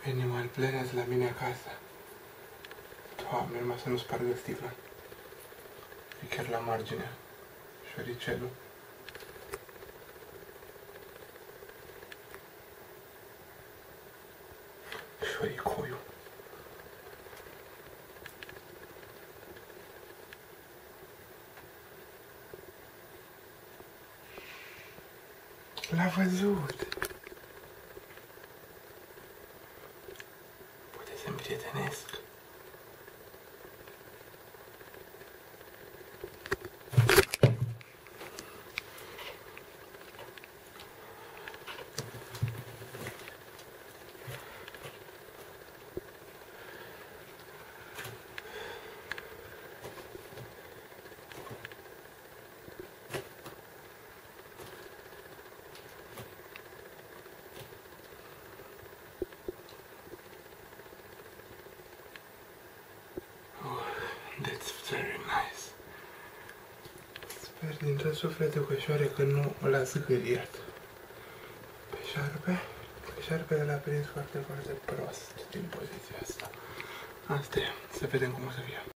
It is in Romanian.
Animal Planet la mine acasă. Doamne, numai să nu spargă sticla. E chiar la margine. Șoricelul. Șoricoiul. L-a văzut. Poate să-mi prietenesc. That's very nice. Sper din tot sufletul că nu l-a zgâriat. Pe șarpe l-a prins foarte, foarte prost din poziția asta. Asta e. Să vedem cum o să fie.